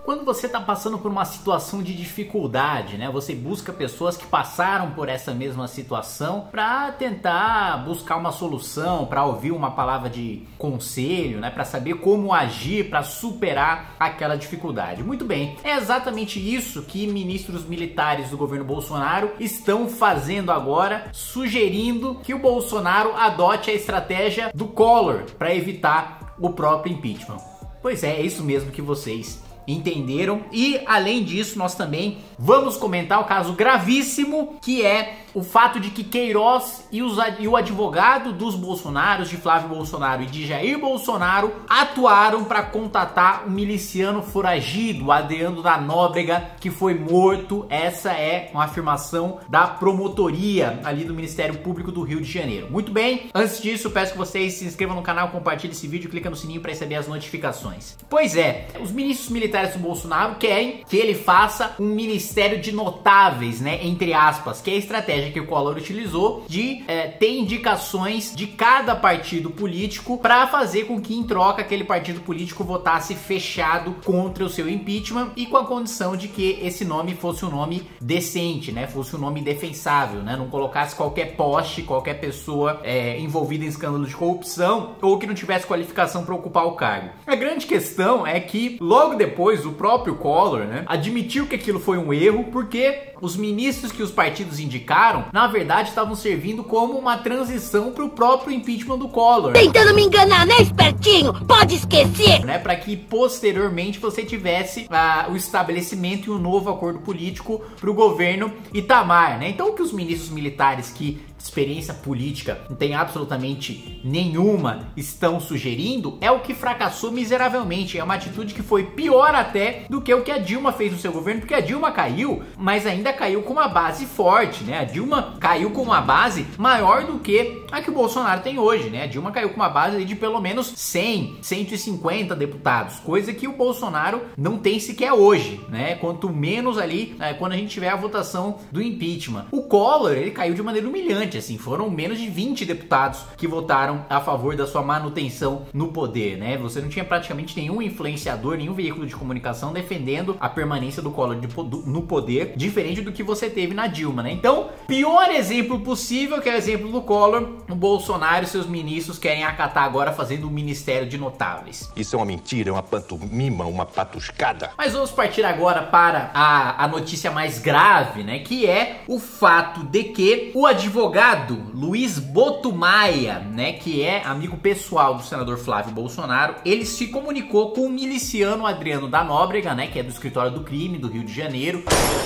Quando você está passando por uma situação de dificuldade, né? Você busca pessoas que passaram por essa mesma situação para tentar buscar uma solução, para ouvir uma palavra de conselho, né? Para saber como agir, para superar aquela dificuldade. Muito bem, é exatamente isso que ministros militares do governo Bolsonaro estão fazendo agora, sugerindo que o Bolsonaro adote a estratégia do Collor para evitar o próprio impeachment. Pois é isso mesmo que vocês entenderam. E além disso, nós também vamos comentar o caso gravíssimo que é o fato de que Queiroz e o advogado dos Bolsonaros, de Flávio Bolsonaro e de Jair Bolsonaro, atuaram para contatar um miliciano foragido, Adriano da Nóbrega, que foi morto. Essa é uma afirmação da promotoria ali do Ministério Público do Rio de Janeiro. Muito bem, antes disso, peço que vocês se inscrevam no canal, compartilhem esse vídeo, clica no sininho para receber as notificações. Pois é, os ministros militares do Bolsonaro querem que ele faça um ministério de notáveis, né, entre aspas, que é a estratégia que o Collor utilizou de ter indicações de cada partido político para fazer com que em troca aquele partido político votasse fechado contra o seu impeachment e com a condição de que esse nome fosse um nome decente, né, fosse um nome defensável, né, não colocasse qualquer poste, qualquer pessoa envolvida em escândalo de corrupção ou que não tivesse qualificação para ocupar o cargo. A grande questão é que logo depois o próprio Collor, né, admitiu que aquilo foi um erro porque os ministros que os partidos indicaram, na verdade, estavam servindo como uma transição para o próprio impeachment do Collor. Tentando me enganar, né, espertinho? Pode esquecer! Né, para que posteriormente você tivesse o estabelecimento e um novo acordo político para o governo Itamar, né? Então o que os ministros militares que experiência política não tem absolutamente nenhuma estão sugerindo é o que fracassou miseravelmente. É uma atitude que foi pior até do que o que a Dilma fez no seu governo, porque a Dilma caiu, mas ainda caiu com uma base forte, né? A Dilma caiu com uma base maior do que a que o Bolsonaro tem hoje, né? A Dilma caiu com uma base de pelo menos 100, 150 deputados, coisa que o Bolsonaro não tem sequer hoje, né? Quanto menos ali quando a gente tiver a votação do impeachment. O Collor, ele caiu de maneira humilhante, assim, foram menos de 20 deputados que votaram a favor da sua manutenção no poder, né? Você não tinha praticamente nenhum influenciador, nenhum veículo de comunicação defendendo a permanência do Collor no poder, diferente do que você teve na Dilma, né? Então, pior exemplo possível, que é o exemplo do Collor, o Bolsonaro e seus ministros querem acatar agora fazendo um ministério de notáveis. Isso é uma mentira, é uma pantomima, uma patuscada. Mas vamos partir agora para a notícia mais grave, né? Que é o fato de que o advogado Luiz Boto Maia, né, que é amigo pessoal do senador Flávio Bolsonaro, ele se comunicou com o miliciano Adriano da Nóbrega, né, que é do escritório do crime do Rio de Janeiro.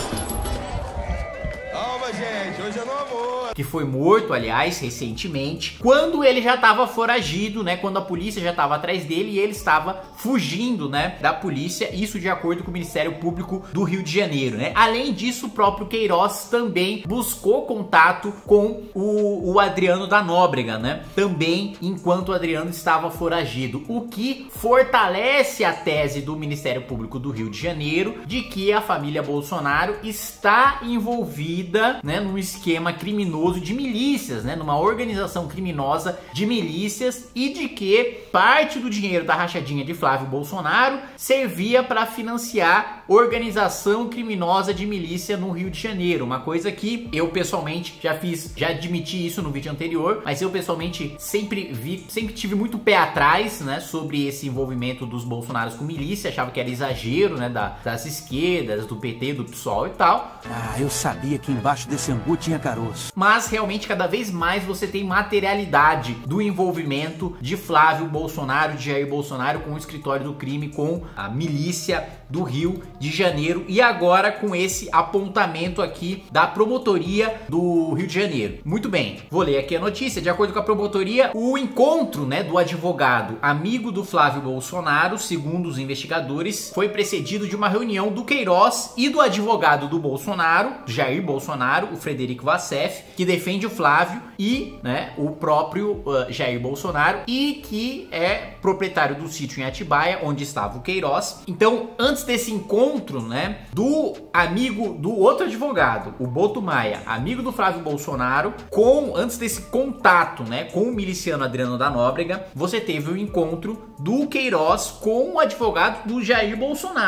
Calma, gente, hoje é no amor. Que foi morto, aliás, recentemente, quando ele já estava foragido, né, quando a polícia já estava atrás dele e ele estava fugindo, né, da polícia, isso de acordo com o Ministério Público do Rio de Janeiro, né. Além disso, o próprio Queiroz também buscou contato com o Adriano da Nóbrega, né, também enquanto o Adriano estava foragido, o que fortalece a tese do Ministério Público do Rio de Janeiro de que a família Bolsonaro está envolvida, né, num esquema criminoso de milícias, né, numa organização criminosa de milícias e de que parte do dinheiro da rachadinha de Flávio Bolsonaro servia para financiar organização criminosa de milícia no Rio de Janeiro, uma coisa que eu pessoalmente já admiti isso no vídeo anterior, mas eu pessoalmente sempre tive muito pé atrás, né, sobre esse envolvimento dos Bolsonaros com milícia, achava que era exagero, né, das esquerdas, do PT, do PSOL e tal. Ah, eu sabia que embaixo desse angu tinha caroço. Mas realmente cada vez mais você tem materialidade do envolvimento de Flávio Bolsonaro, de Jair Bolsonaro com o escritório do crime, com a milícia do Rio de Janeiro e agora com esse apontamento aqui da promotoria do Rio de Janeiro. Muito bem, vou ler aqui a notícia. De acordo com a promotoria, o encontro, né, do advogado amigo do Flávio Bolsonaro, segundo os investigadores, foi precedido de uma reunião do Queiroz e do advogado do Bolsonaro, Jair Bolsonaro, o Frederico Wassef, que defende o Flávio e, né, o próprio Jair Bolsonaro e que é proprietário do sítio em Atibaia, onde estava o Queiroz. Então, antes desse encontro, né, do amigo do outro advogado, o Boto Maia, amigo do Flávio Bolsonaro, antes desse contato, né, com o miliciano Adriano da Nóbrega, você teve o encontro do Queiroz com o advogado do Jair Bolsonaro.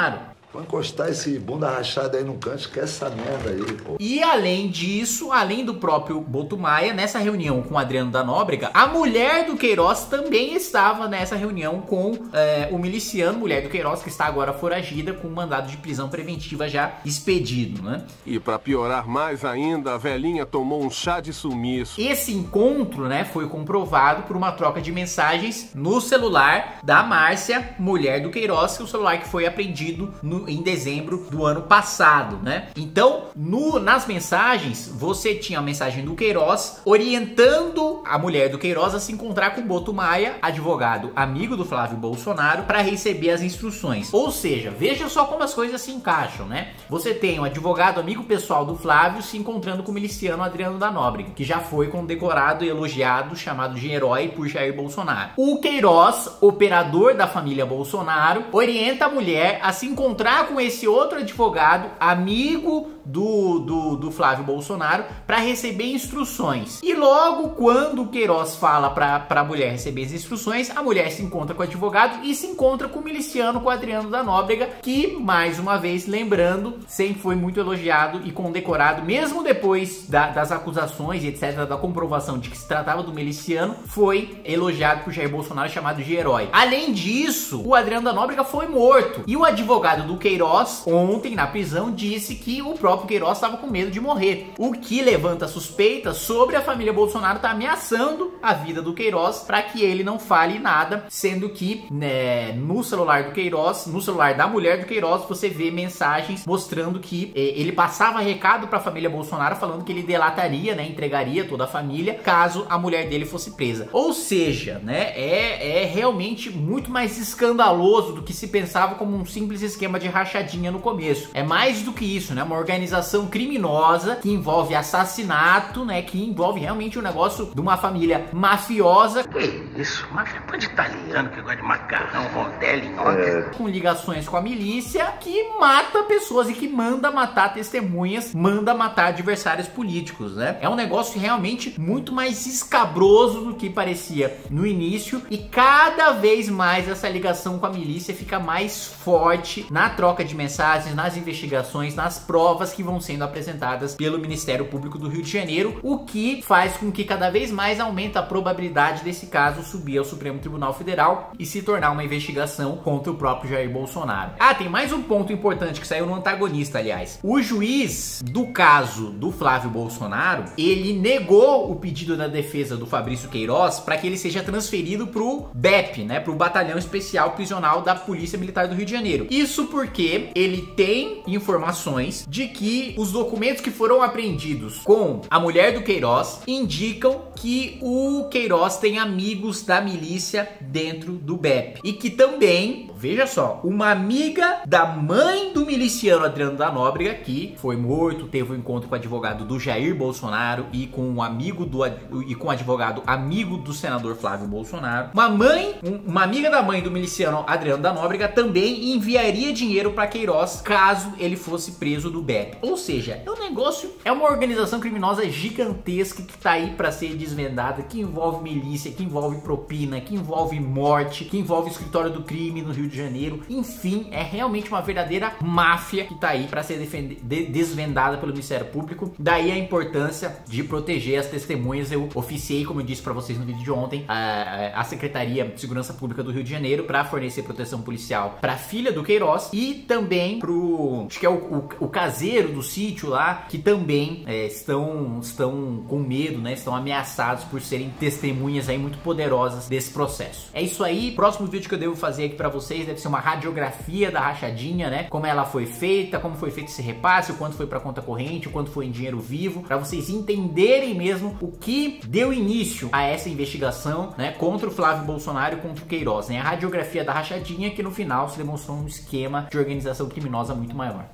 Vou encostar esse bunda rachada aí no canto, esquece essa merda aí, pô. E além disso, além do próprio Boto Maia, nessa reunião com o Adriano da Nóbrega, a mulher do Queiroz também estava nessa reunião com o miliciano, mulher do Queiroz, que está agora foragida com mandado de prisão preventiva já expedido, né? E para piorar mais ainda, a velhinha tomou um chá de sumiço. Esse encontro, né, foi comprovado por uma troca de mensagens no celular da Márcia, mulher do Queiroz, que é o celular que foi apreendido em dezembro do ano passado, né? Então, nas mensagens, você tinha a mensagem do Queiroz orientando a mulher do Queiroz a se encontrar com o Boto Maia, advogado amigo do Flávio Bolsonaro, para receber as instruções. Ou seja, veja só como as coisas se encaixam, né? Você tem um advogado amigo pessoal do Flávio se encontrando com o miliciano Adriano da Nóbrega, que já foi condecorado e elogiado, chamado de herói por Jair Bolsonaro. O Queiroz, operador da família Bolsonaro, orienta a mulher a se encontrar com esse outro advogado, amigo do Flávio Bolsonaro, para receber instruções. E logo quando o Queiroz fala para a mulher receber as instruções, a mulher se encontra com o advogado e se encontra com o miliciano, com o Adriano da Nóbrega, que, mais uma vez, lembrando, sempre foi muito elogiado e condecorado, mesmo depois das acusações e etc, da comprovação de que se tratava do miliciano, foi elogiado por Jair Bolsonaro, chamado de herói. Além disso, o Adriano da Nóbrega foi morto, e o advogado do Queiroz, ontem na prisão, disse que o próprio Queiroz estava com medo de morrer, o que levanta suspeitas sobre a família Bolsonaro estar ameaçando a vida do Queiroz para que ele não fale nada, sendo que, né, no celular do Queiroz, no celular da mulher do Queiroz, você vê mensagens mostrando que ele passava recado para a família Bolsonaro falando que ele delataria, né, entregaria toda a família caso a mulher dele fosse presa. Ou seja, né, é realmente muito mais escandaloso do que se pensava como um simples esquema de rachadinha no começo. É mais do que isso, né? Uma organização criminosa que envolve assassinato, né? Que envolve realmente um negócio de uma família mafiosa. Que isso? Máfia de italiano que gosta de macarrão, rondelli, nhoque. Com ligações com a milícia, que mata pessoas e que manda matar testemunhas, manda matar adversários políticos, né? É um negócio realmente muito mais escabroso do que parecia no início, e cada vez mais essa ligação com a milícia fica mais forte na troca de mensagens, nas investigações, nas provas que vão sendo apresentadas pelo Ministério Público do Rio de Janeiro, o que faz com que cada vez mais aumente a probabilidade desse caso subir ao Supremo Tribunal Federal e se tornar uma investigação contra o próprio Jair Bolsonaro. Ah, tem mais um ponto importante que saiu no Antagonista, aliás. O juiz do caso do Flávio Bolsonaro, ele negou o pedido da defesa do Fabrício Queiroz para que ele seja transferido pro BEP, né, pro Batalhão Especial Prisional da Polícia Militar do Rio de Janeiro. Isso porque ele tem informações de que os documentos que foram apreendidos com a mulher do Queiroz indicam que o Queiroz tem amigos da milícia dentro do BEP. E que também, veja só, uma amiga da mãe do miliciano Adriano da Nóbrega, que foi morto, teve um encontro com o advogado do Jair Bolsonaro e com um amigo com o advogado amigo do senador Flávio Bolsonaro. Uma amiga da mãe do miliciano Adriano da Nóbrega também enviaria dinheiro para Queiroz caso ele fosse preso do BEP. Ou seja, é uma organização criminosa gigantesca que tá aí para ser desvendada, que envolve milícia, que envolve propina, que envolve morte, que envolve escritório do crime no Rio de Janeiro. Enfim, é realmente uma verdadeira máfia que tá aí para ser desvendada pelo Ministério Público. Daí a importância de proteger as testemunhas. Eu oficiei, como eu disse para vocês no vídeo de ontem, a Secretaria de Segurança Pública do Rio de Janeiro para fornecer proteção policial para a filha do Queiroz e também pro, acho que é o caseiro do sítio lá, que também estão com medo, né? Estão ameaçados por serem testemunhas aí muito poderosas desse processo. É isso aí. Próximo vídeo que eu devo fazer aqui para vocês deve ser uma radiografia da rachadinha, né? Como ela foi feita, como foi feito esse repasse, o quanto foi para conta corrente, o quanto foi em dinheiro vivo, para vocês entenderem mesmo o que deu início a essa investigação, né? Contra o Flávio Bolsonaro e contra o Queiroz, né? A radiografia da rachadinha, que no final se demonstrou um esquema de organização criminosa muito maior.